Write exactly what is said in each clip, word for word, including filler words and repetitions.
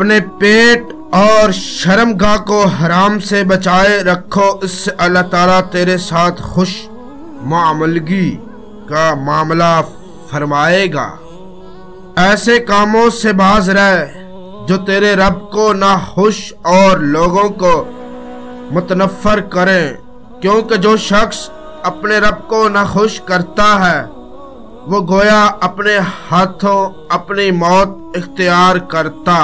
اپنے پیٹ اور شرمگاہ کو حرام سے بچائے رکھو، اس سے اللہ تعالیٰ تیرے ساتھ خوش معاملگی کا معاملہ فرمائے گا۔ ایسے کاموں سے باز رہ جو تیرے رب کو ناخوش اور لوگوں کو متنفر کریں، کیونکہ جو شخص اپنے رب کو ناخوش کرتا ہے وہ گویا اپنے ہاتھوں اپنی موت اختیار کرتا،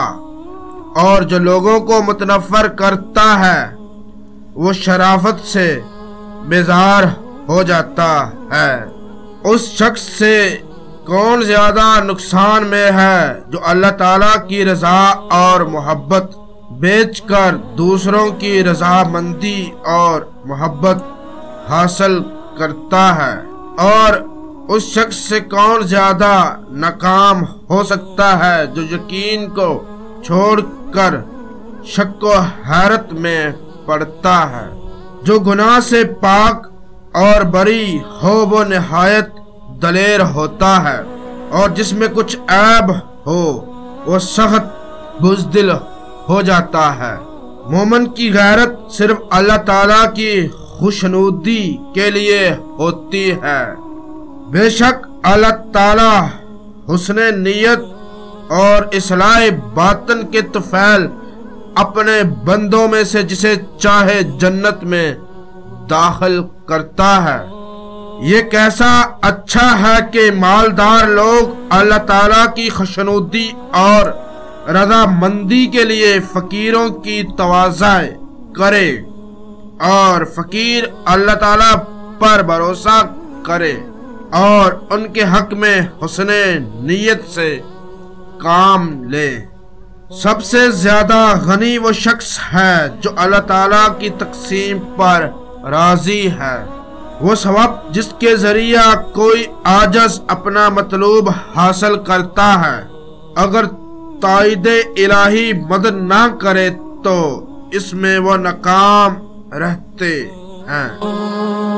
اور جو لوگوں کو متنفر کرتا ہے وہ شرافت سے بیزار ہو جاتا ہے۔ اس شخص سے کون زیادہ نقصان میں ہے جو اللہ تعالیٰ کی رضا اور محبت بیچ کر دوسروں کی رضامندی اور محبت حاصل کرتا ہے، اور اس شخص سے کون زیادہ ناکام ہو سکتا ہے جو یقین کو چھوڑ کر شک و حیرت میں پڑتا ہے۔ جو گناہ سے پاک اور بری ہو وہ نہایت دلیر ہوتا ہے، اور جس میں کچھ عیب ہو وہ سخت بزدل ہو جاتا ہے۔ مومن کی غیرت صرف اللہ تعالیٰ کی خوشنودی کے لیے ہوتی ہے۔ بے شک اللہ تعالیٰ حسن نیت اور اصلاح باطن کے طفیل اپنے بندوں میں سے جسے چاہے جنت میں داخل کرتا ہے۔ یہ کیسا اچھا ہے کہ مالدار لوگ اللہ تعالیٰ کی خوشنودی اور رضا مندی کے لیے فقیروں کی تواضع کرے، اور فقیر اللہ تعالیٰ پر بھروسہ کرے اور ان کے حق میں حسن نیت سے کام لے۔ سب سے زیادہ غنی وہ شخص ہے جو اللہ تعالیٰ کی تقسیم پر راضی ہے۔ وہ ثواب جس کے ذریعہ کوئی عاجز اپنا مطلوب حاصل کرتا ہے، اگر تائید الہی مدد نہ کرے تو اس میں وہ ناکام رہتے ہیں۔